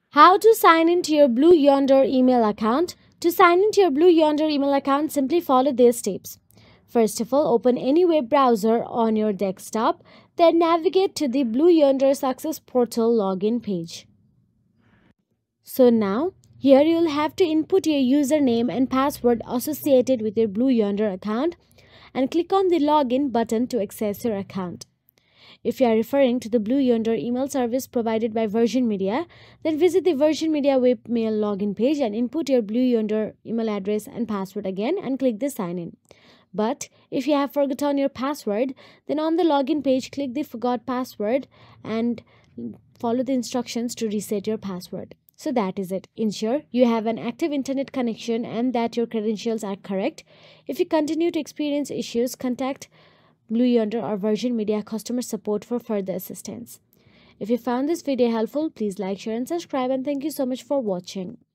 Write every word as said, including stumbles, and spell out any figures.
How to sign into your Blue Yonder email account. To sign into your Blue Yonder email account, simply follow these steps. First of all, open any web browser on your desktop, then navigate to the Blue Yonder Success Portal login page. So now, here you'll have to input your username and password associated with your Blue Yonder account and click on the login button to access your account. If you are referring to the Blue Yonder email service provided by Virgin Media, then visit the Virgin Media webmail login page and input your Blue Yonder email address and password again and click the sign in. But if you have forgotten your password, then on the login page, click the forgot password and follow the instructions to reset your password. So that is it. Ensure you have an active internet connection and that your credentials are correct. If you continue to experience issues, contact Blue Yonder or Virgin Media customer support for further assistance. If you found this video helpful, please like, share and subscribe, and thank you so much for watching.